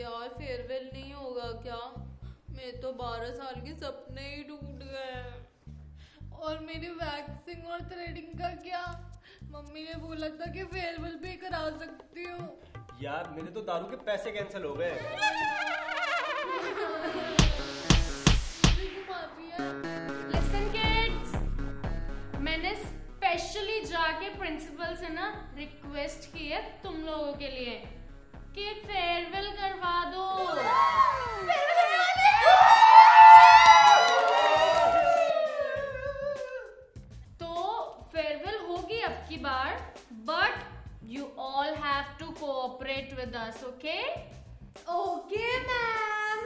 यार फेयरवेल नहीं होगा क्या? मेरे तो 12 साल के सपने ही टूट गए। और मेरी वैक्सिंग और थ्रेडिंग का क्या? मम्मी ने बोला था कि फेयरवेल भी करा सकती हूँ। यार मेरे तो दारू के पैसे कैंसिल हो गए। Listen kids, मैंने स्पेशली जाके प्रिंसिपल से ना रिक्वेस्ट की है तुम लोगों के लिए कि फेयरवेल करवा दो। तो फेयरवेल होगी अब की बार, but you all have to cooperate with us, okay? Okay ma'am.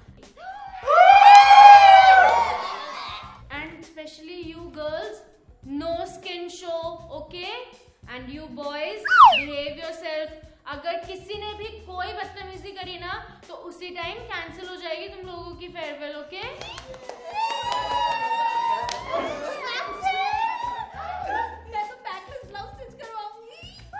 And especially you girls, no skin show, okay? And you boys, behave yourself. अगर किसी ने भी कोई बदतमीजी करी ना तो उसी टाइम कैंसिल हो जाएगी तुम लोगों की फेयरवेल, ओके? मैं तो बैकलेस ब्लाउज स्टिच करवाऊंगी।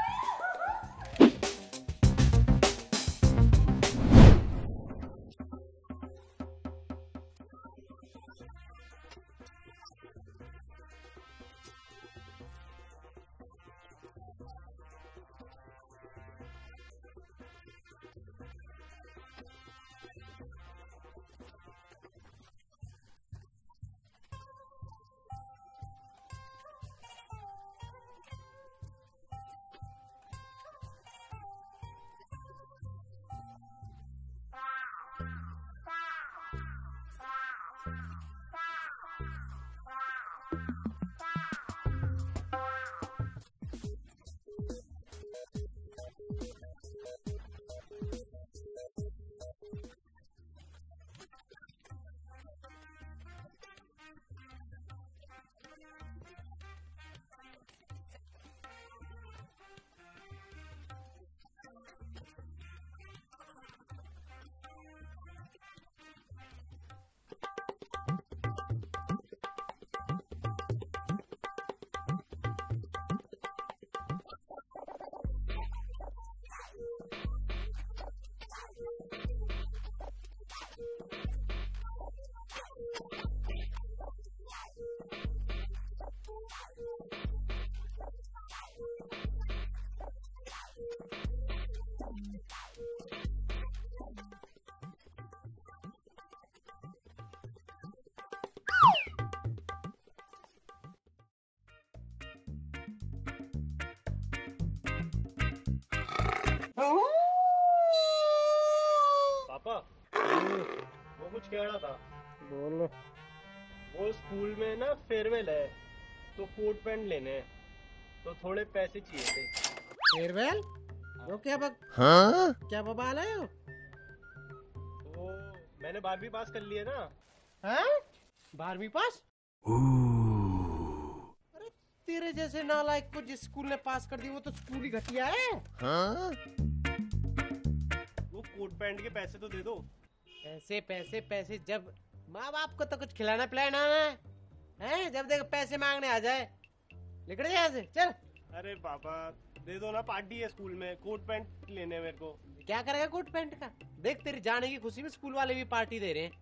पापा वो कुछ कह रहा था। बोलो। वो स्कूल में ना फेयरवेल है तो कोट पैंट लेने हैं, तो थोड़े पैसे चाहिए थे। फेयरवेल? वो क्या क्या बवाल है? तो मैंने 12वीं पास कर लिया ना। हाँ? 12वीं पास? अरे तेरे जैसे नालायक को जिस स्कूल ने पास कर दी वो तो स्कूल ही घटिया है। हाँ? वो कोट पैंट के पैसे तो दे दो। पैसे पैसे पैसे, जब माँ बाप को तो कुछ खिलाना पिलाना है, जब देखो पैसे मांगने आ जाए, निकल जा यहाँ से, चल। अरे पापा दे दो ना, पार्टी है स्कूल में, कोट पैंट लेने मेरे को। क्या करेगा कोट पैंट का? देख तेरी जाने की खुशी में स्कूल वाले भी पार्टी दे रहे हैं।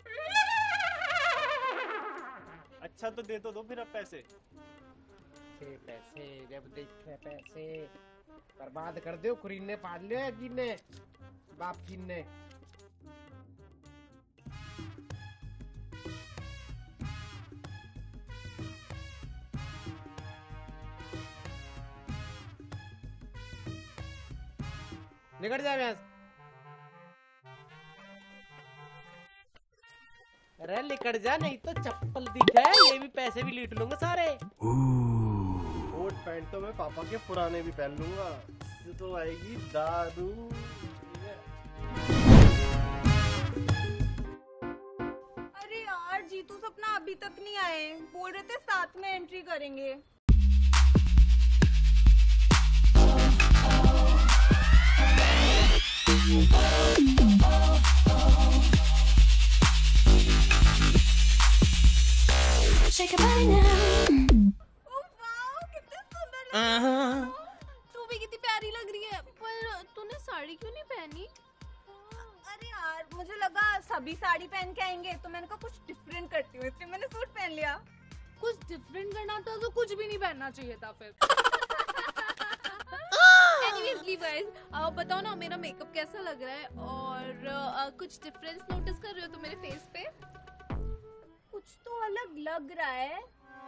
अच्छा तो दे तो दो फिर अब पैसे। पैसे जब देखे पैसे बर्बाद कर दो, खरीदने पाल लियो गिनने बाप गिनने। निकल जा यहाँ से। अरे निकल जा, नहीं तो चप्पल दिखा है, ये भी पैसे भी लूट लूंगा सारे। कोट पैंट तो मैं पापा के पुराने भी पहन लूंगा, ये तो आएगी दारू। अरे यार जीतू सपना अभी तक नहीं आए, बोल रहे थे साथ में एंट्री करेंगे। Shake a body now. वाह कितने सुंदर तू भी कितनी प्यारी लग रही है। पर तूने साड़ी क्यों नहीं पहनी? अरे मुझे लगा सभी साड़ी पहन के आएंगे तो मैंने कहा कुछ डिफरेंट करती हूँ, इसलिए मैंने सूट पहन लिया। कुछ डिफरेंट करना था तो कुछ भी नहीं पहनना चाहिए था फिर। Anyways, leavers, बताओ ना मेरा मेकअप कैसा लग रहा है और कुछ डिफरेंस नोटिस कर रहे हो तो मेरे फेस पे? कुछ तो अलग लग रहा है।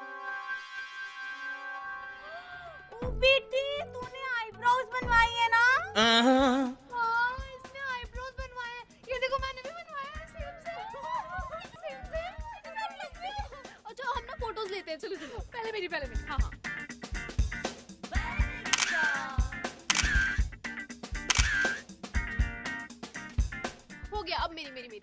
ओ बेटी, तूने आईब्रोज बनवाई है ना? हाँ, इसने आईब्रोज बनवाए हैं। ये देखो मैंने भी बनवाया है, सेम सेम। अच्छा हम ना फोटोज लेते हैं, चलो चलो। पहले मेरी हाँ हाँ। हो गया, अब मेरी मेरी मेरी।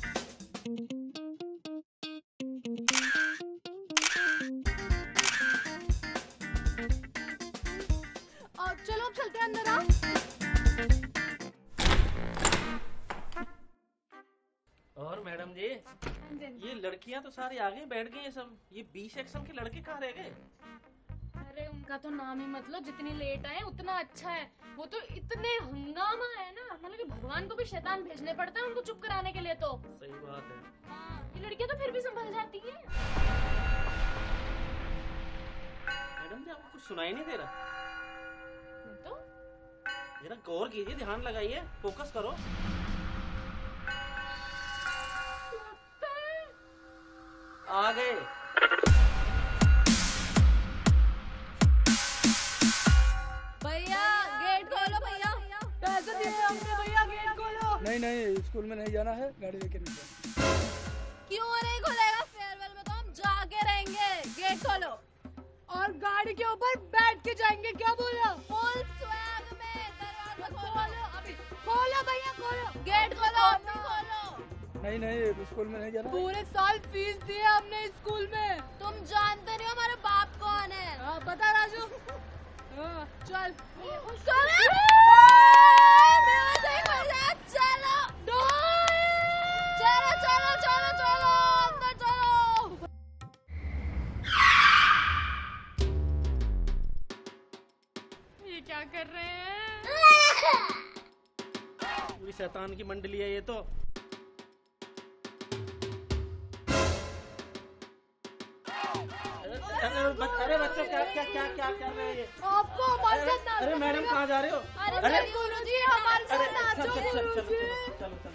चलो अब चलते हैं अंदर। आ और मैडम जी, ये लड़कियां तो सारी आ गई, बैठ गई हैं सब। ये बी सेक्शन के लड़के कहाँ रह गए? अरे उनका तो नाम ही मतलब, जितनी लेट आए उतना अच्छा है। वो तो इतने हंगामा है ना, मतलब कि भगवान को भी शैतान भेजने पड़ता है उनको चुप कराने के लिए। तो सही बात है। हाँ, ये लड़कियां तो फिर भी संभल जाती हैं। मैडम जी, आपको कुछ सुनाई नहीं दे रहा? नहीं तो जरा गौर कीजिए, ध्यान लगाइए, फोकस करो। आ गए। भैया गेट खोलो भैया। पैसे दिए हमने भैया, गेट खोलो। नहीं, स्कूल में नहीं जाना है, गाड़ी लेके नहीं जाना। क्यों नहीं खुलेगा? फेयरवेल में तो हम जाके रहेंगे। गेट खोलो। और गाड़ी के ऊपर बैठ के जाएंगे। क्या बोला? फुल स्वैग में। दरवाजा खोलो अभी। खोलो भैया, खोलो। गेट खोलो अभी, खोलो। नहीं, स्कूल में नहीं जाना। पूरे साल फीस दी है हमने स्कूल में। तुम जानते नहीं हो हमारा बाप कौन है? हाँ पता राजू। हाँ, चल चलो चलो चलो चलो अंदर चलो। ये क्या कर रहे हैं? पूरी शैतान की मंडली है ये तो। अरे बच्चों, क्या क्या क्या क्या कर रहे हैं ये? आपको हमारे साथ नाचना अरे मैडम, कहाँ जा रहे हो? अरे गुरुजी हमारे अरे साथ चलो नाचो। चलो चलो चलो चलो।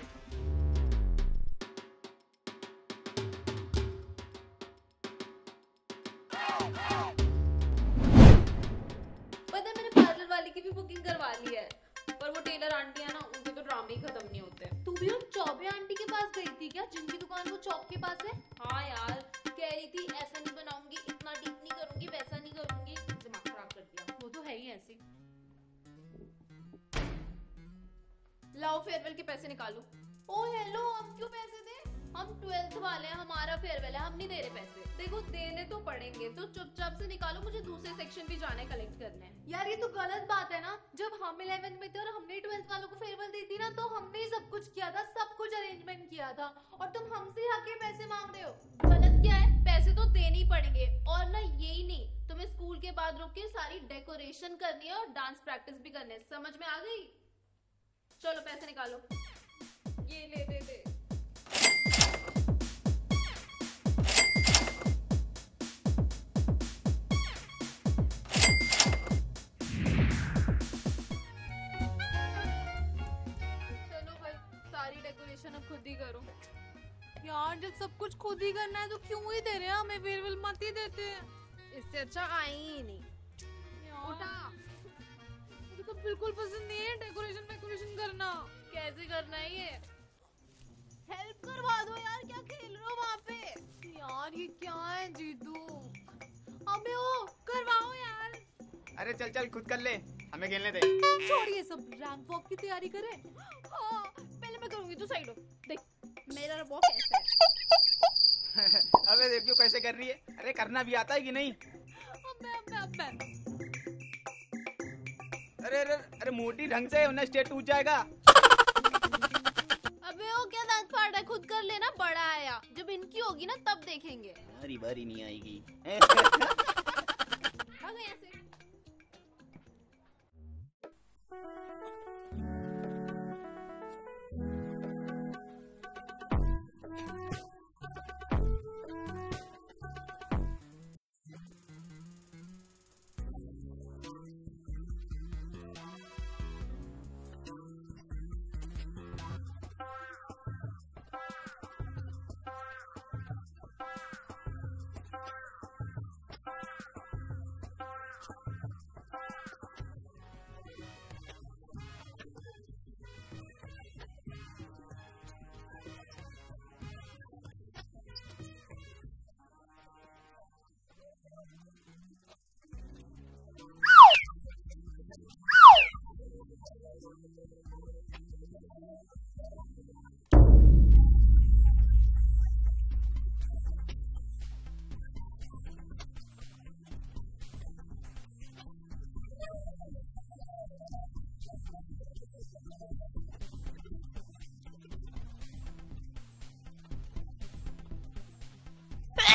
पता है मैंने पार्लर वाली की भी बुकिंग करवा ली है, पर वो टेलर आंटी है ना, उनके तो ड्रामे ही खत्म नहीं होते। तू भी उन चौबे आंटी के पास गई थी क्या, जिनकी दुकान वो चौक के पास है? हाँ यार, कह रही थी ऐसा नहीं बनाऊंगी, इतना डीप नहीं करूंगी, वैसा नहीं करूंगी। दिमाग खराब कर दिया। वो तो है ही ऐसी। लाओ फेयरवेल के पैसे निकालो। ओ हेलो, हम क्यों पैसे दें? हम 12th वाले हैं, हमारा फेयरवेल है, हम नहीं दे रहे पैसे। देखो देने तो पड़ेंगे, तो चुपचाप से निकालो, मुझे दूसरे सेक्शन भी जाना है, कलेक्ट करने। यार ये तो गलत बात है ना। जब हम 11th में थे और हमने 12th वालों को फेयरवेल दी थी ना, तो हमने ही सब कुछ किया था, सब कुछ अरेंजमेंट किया था, और तुम हमसे आके पैसे मांग रहे हो। गलत क्या है? पैसे तो देने ही पड़ेंगे। और ना यही नहीं, तुम्हें स्कूल के बाद रुक के सारी डेकोरेशन करनी है और डांस प्रैक्टिस भी करनी है। समझ में आ गई? चलो पैसे निकालो। ये ले दे दे। चलो भाई, सारी डेकोरेशन अब खुद ही करो। यार जब सब कुछ खुद ही करना है तो क्यों ही दे रहे हैं हमें फेयरवेल, मत ही देते। इससे अच्छा आई ही नहीं। उठा, मुझे तो बिल्कुल पसंद नहीं है डेकोरेशन करना। कैसे करना है ये? हेल्प करवा दो यार, क्या खेल रहे हो वहाँ पे? यार ये क्या है जीतू? अबे ओ करवाओ यार। अरे चल चल, खुद कर ले, हमें खेलने दे। छोड़िए सब, रैंक वॉक की तैयारी करें। हाँ पहले मैं करूंगी, तू साइड हो। देख मेरा वॉक ऐसा है। अबे देखियो कैसे कर रही है। अरे करना भी आता है कि नहीं? अबे अरे अरे अरे मोटी ढंग से, वरना स्टेट टूट जाएगा। अबे वो क्या दांत फाड़ रहा है? खुद कर लेना, बड़ा आया। जब इनकी होगी ना तब देखेंगे। हरी बारी नहीं आएगी। भागो यहाँ से।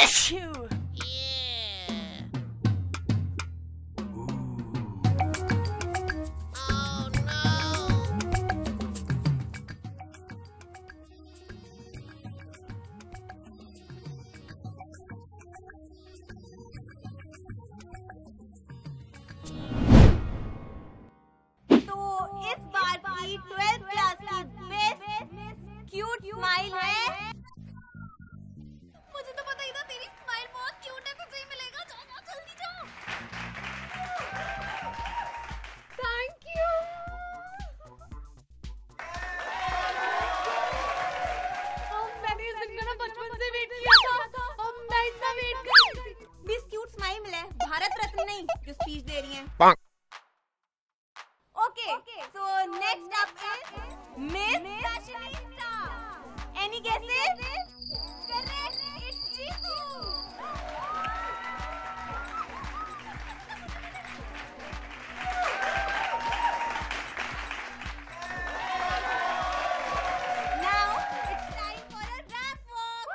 तो इस बार की 12th क्लास की बेस्ट क्यूट स्माइल है। मुझे तो पता ही था तेरी स्माइल बहुत क्यूट है, तुझे ही मिलेगा। जाओ जल्दी जाओ। Thank you. मैंने इस दिन का ना बचपन से वेट किया था। मैं इतना वेट कर रही थी। बेस्ट क्यूट स्माइल मिला है, भारत रत्न नहीं जो स्पीच दे रही हैं। Okay, so next up is Miss Dashanita. Any guesses? Correct, it's Chiku. Now it's time for a rap walk.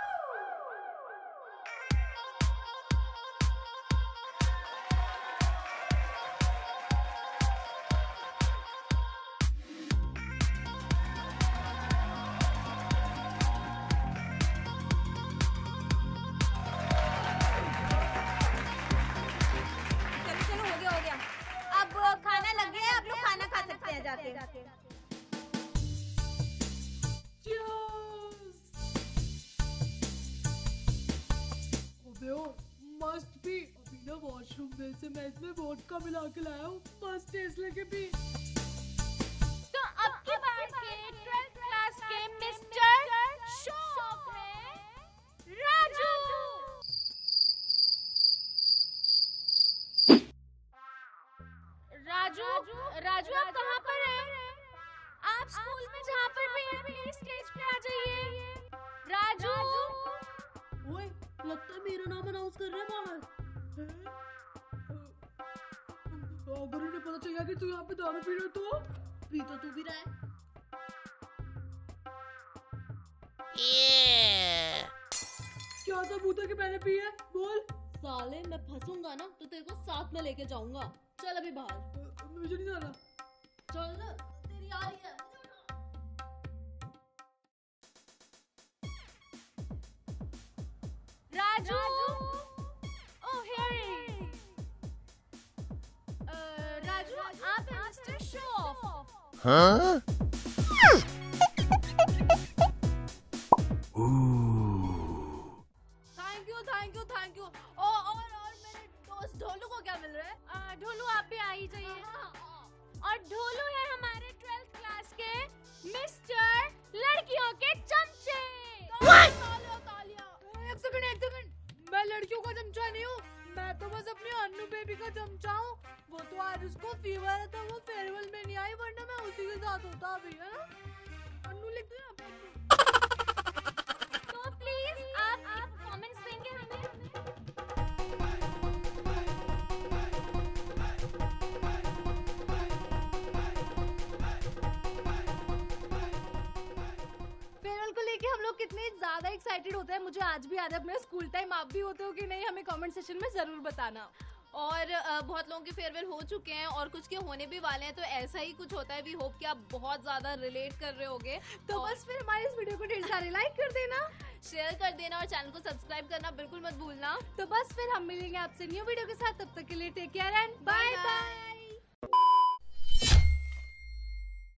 चलो हो गया। अब खाना लग गया है, आप लोग खाना खा सकते हैं जाके। मस्त भी। अभी ना वॉशरूम में से मैं इसमें वोडका मिला के लाया हूँ, मस्त टेस्ट लगे भी। तो अब की बार के 12th क्लास के मिस्टर शो ऑफ है राजू। राजू आप कहाँ पर हैं? आप स्कूल में जहाँ पर भी हैं प्लीज स्टेज पे आ जाइए। राजू ओए, लगता है मेरा नाम अनाउंस कर रहे हैं बाहर। अगर उन्हें पता चल गया कि तू यहाँ पे दारू पी रहा तो पी तो तू भी रहा है। क्या सबूत है कि मैंने पी है? बोल। साले मैं फंसूंगा ना तो तेरे को साथ में लेके जाऊंगा। चल अभी बाहर। मुझे नहीं जाना। चल ना, तेरी आ रही है। राजू ओह हियर राजू आप हैं मिस्टर शो ऑफ। हाँ? Thank you. और मेरे दोस्त ढोलू को क्या मिल रहा है? ढोलू आप भी आ ही जाइए। और ढोलू है हमारे 12th क्लास के मिस्टर लड़कियों के चमचे। एक सेकंड, मैं लड़कियों का चमचा नहीं हूँ, मैं तो बस अपनी अन्नू बेबी का चमचा हूँ। वो तो आज उसको फीवर है तो वो फेयरवेल में नहीं आई, वरना मैं उसी के साथ होता अभी, है ना? अन्नू लिख दो यहाँ पे। तो प्लीज आप कमेंट्स देंगे हमें। फेयरवेल को लेके हम लोग कितने ज्यादा एक्साइटेड होते हैं, मुझे आज भी याद है अपने स्कूल टाइम। आप भी होते हो कि नहीं? हमें कमेंट सेक्शन में जरूर बताना। और बहुत लोगों के फेयरवेल हो चुके हैं और कुछ के होने भी वाले हैं, तो ऐसा ही कुछ होता है। वी होप कि आप बहुत ज्यादा रिलेट कर रहे होगे। तो बस फिर हमारे इस वीडियो को ढेर सारे लाइक कर देना, शेयर कर देना और चैनल को सब्सक्राइब करना बिल्कुल मत भूलना। तो बस फिर हम मिलेंगे आपसे न्यू वीडियो के साथ। तब तक के लिए take care and bye bye.